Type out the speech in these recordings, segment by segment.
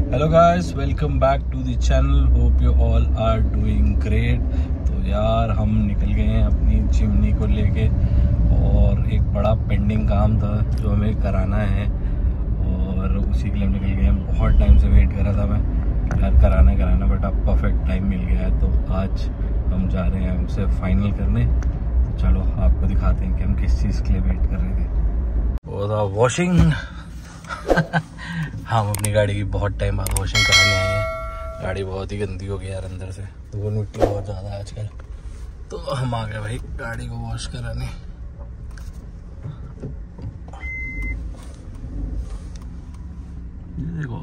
Hello guys, welcome back to the channel. Hope you all are doing great. तो यार हम निकल गए हैं अपनी जिमनी को लेके और एक बड़ा पेंडिंग काम था जो हमें कराना है और उसी के लिए निकल गए हैं। बहुत टाइम से वेट कर रहा था मैं यार कराना बट अब परफेक्ट टाइम मिल गया है तो आज हम जा रहे हैं उसे फाइनल करने। तो चलो आपको दिखाते हैं कि हम किस चीज़ के लिए वेट कर रहे थे। वो था वॉशिंग। हम अपनी गाड़ी की बहुत टाइम बाद वॉशिंग कराने आए हैं। गाड़ी बहुत ही गंदी हो गई यार अंदर से, धूल मिट्टी बहुत ज़्यादा है आजकल। तो हम आ गए भाई गाड़ी को वॉश कराने। ये देखो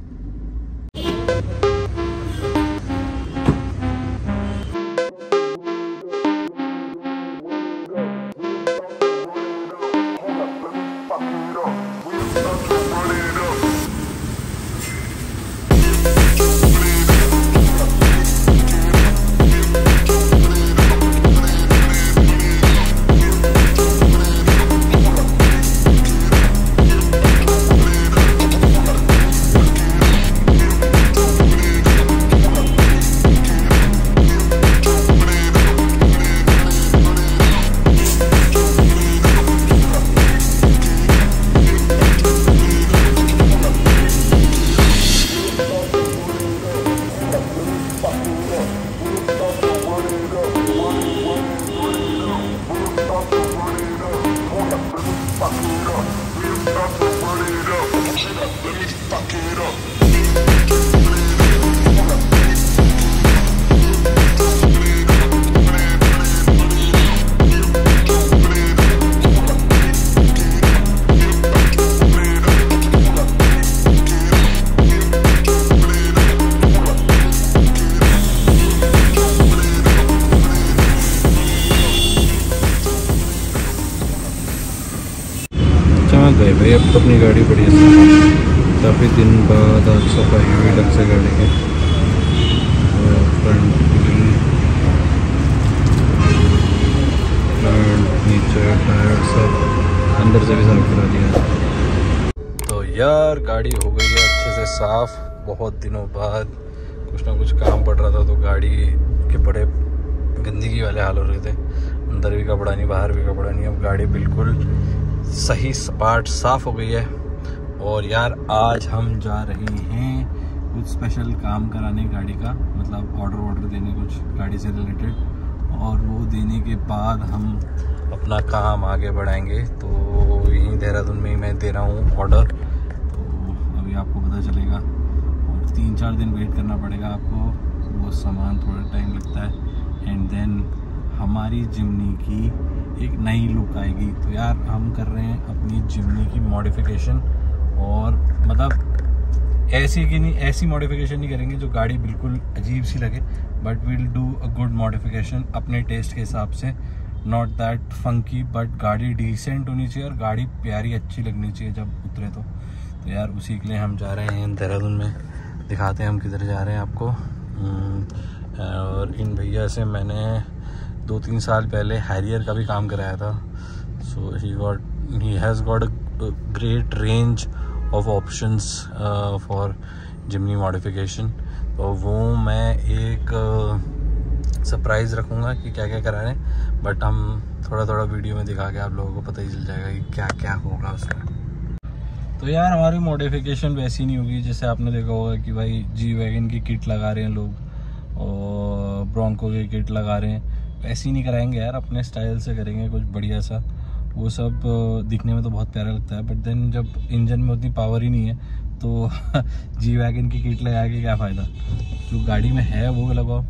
गए भाई। अब तो अपनी गाड़ी बढ़िया काफ़ी दिन बाद आज सफाई हुई ढंग से गाड़ी के। फ्रंट नीचे टायर सब अंदर से भी साफ करा दिया। तो यार गाड़ी हो गई है अच्छे से साफ। बहुत दिनों बाद कुछ ना कुछ काम पड़ रहा था तो गाड़ी के बड़े गंदगी वाले हाल हो रहे थे। अंदर भी कपड़ा नहीं, बाहर भी कपड़ा नहीं। अब गाड़ी बिल्कुल सही सपाट साफ हो गई है। और यार आज हम जा रहे हैं कुछ स्पेशल काम कराने गाड़ी का, मतलब ऑर्डर देने कुछ गाड़ी से रिलेटेड। और वो देने के बाद हम अपना काम आगे बढ़ाएंगे। तो यहीं देहरादून में ही मैं दे रहा हूँ ऑर्डर, तो अभी आपको पता चलेगा। और 3-4 दिन वेट करना पड़ेगा आपको, वो सामान थोड़ा टाइम लगता है। एंड देन हमारी जिमनी की एक नई लुक आएगी। तो यार हम कर रहे हैं अपनी जिमनी की मॉडिफिकेशन, और मतलब ऐसी मॉडिफिकेशन नहीं करेंगे जो गाड़ी बिल्कुल अजीब सी लगे, but will do a good modification अपने टेस्ट के हिसाब से। नॉट दैट फंकी, बट गाड़ी डिसेंट होनी चाहिए और गाड़ी प्यारी अच्छी लगनी चाहिए जब उतरे तो यार उसी के लिए हम जा रहे हैं देहरादून में। दिखाते हैं हम किधर जा रहे हैं आपको। और इन भैया से मैंने 2-3 साल पहले हैरियर का भी काम कराया था। So he has got a great range of options for Jimny modification. तो वो मैं एक सरप्राइज़ रखूँगा कि क्या क्या करा रहे हैं, बट हम थोड़ा वीडियो में दिखा के आप लोगों को पता ही चल जाएगा कि क्या क्या होगा उसमें। तो यार हमारी मॉडिफिकेशन वैसी नहीं होगी जैसे आपने देखा होगा कि भाई जी वैगन की किट लगा रहे हैं लोग और ब्रोंको की किट लगा रहे हैं। वैसे नहीं कराएंगे यार, अपने स्टाइल से करेंगे कुछ बढ़िया सा। वो सब दिखने में तो बहुत प्यारा लगता है, बट देन जब इंजन में उतनी पावर ही नहीं है तो जी वैगन की किट लगा के क्या फ़ायदा। जो गाड़ी में है वो लगाओ।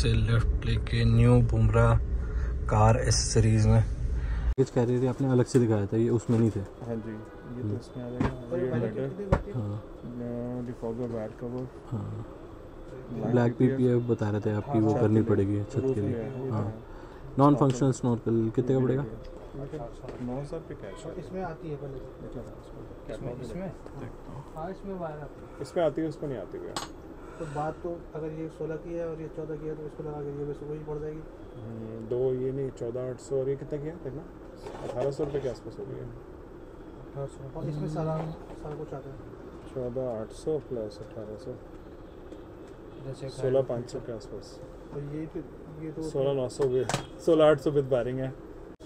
से लेफ्ट लेके न्यू बुमरा कार एसेसरीज में कुछ कह रहे थे आपने अलग से दिखाया था, ये उसमें नहीं थे। हाँ जी, ये तो इसमें आ जाएगा। हाँ, डिफॉगर बैक कवर। हाँ, ब्लैक पीपीएफ बता रहे थे आपकी, वो करनी पड़ेगी छत के लिए। हाँ, नॉन फंक्शनल स्नॉर्कल कितने का पड़ेगा? 9,000 पे कैश इसमें आती है पहले इसमें हाँ इसमें वायर इसमें आती है, उसमें नहीं आती भैया। तो बात तो अगर ये 16 की है और ये 14 की है तो इसको लगा के ये वैसे वही पड़ जाएगी। दो ये नहीं 14,800 और ये कितना किया देखना 1,800 रुपये के आसपास हो गया। 1800 और इसमें सारा कुछ आता है 14,800 प्लस 1,800 जैसे 16,500 के आसपास। तो ये फिर ये तो 16,900 भी 16,800 विद वायरिंग है।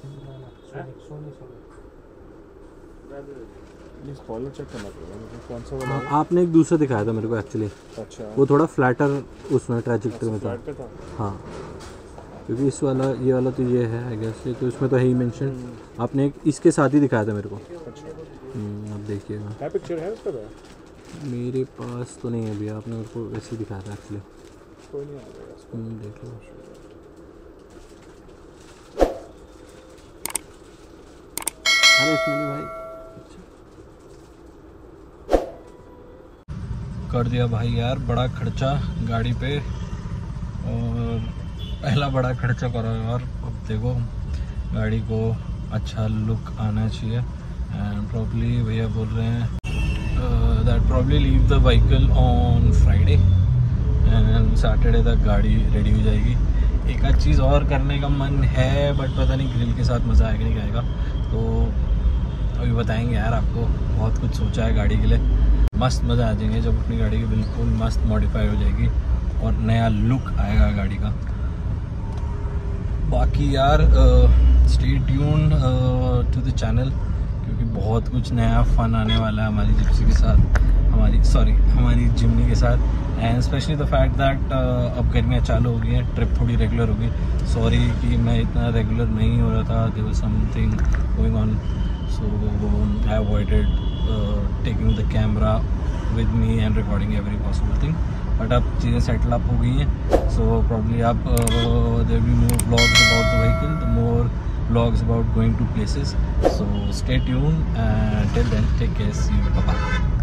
स्पॉइलर चेक करना पड़ेगा मुझे कौन सा वाला है। आपने एक दूसरा दिखाया था मेरे को एक्चुअली। अच्छा, वो थोड़ा फ्लैटर उसमें ट्रैजेक्टरी में था। हाँ, क्योंकि इस वाला ये वाला तो ये है आई गेस, ये तो इसमें तो है ही मेंशन। आपने एक इसके साथ ही दिखाया था मेरे को। अच्छा, अब देखिएगा है पिक्चर है उसका? मेरे पास तो नहीं है भैया, आपने मेरे को वैसे ही दिखाया था एक्चुअली। कोई नहीं आ जाएगा, देख लो। अरे इसमें नहीं भाई, कर दिया भाई यार बड़ा खर्चा गाड़ी पे, और पहला बड़ा खर्चा करा यार। अब देखो गाड़ी को अच्छा लुक आना चाहिए। एंड प्रॉब्ली भैया बोल रहे हैं that probably leave the vehicle on Friday and Saturday तक गाड़ी रेडी हो जाएगी। एक आध चीज़ और करने का मन है, बट पता नहीं ग्रिल के साथ मज़ा आएगा नहीं आएगा, तो अभी बताएंगे यार आपको। बहुत कुछ सोचा है गाड़ी के लिए, मस्त मज़ा आ जाएंगे जब अपनी गाड़ी की बिल्कुल मस्त मॉडिफाई हो जाएगी और नया लुक आएगा गाड़ी का। बाकी यार stay tune to the channel, क्योंकि बहुत कुछ नया फन आने वाला है हमारी जिप्सी के साथ, हमारी जिमनी के साथ। And specially the fact that अब गर्मियाँ चालू हो गई हैं, ट्रिप थोड़ी रेगुलर होगी। सॉरी कि मैं इतना रेगुलर नहीं हो रहा था, there was something going on, so I avoided taking the camera with me and recording every possible thing, but अब चीज़ें सेटल अप हो गई हैं, so probably अब there will be more vlogs about the vehicle, the more vlogs about going to places, so stay tuned and till then take care, see you, bye bye.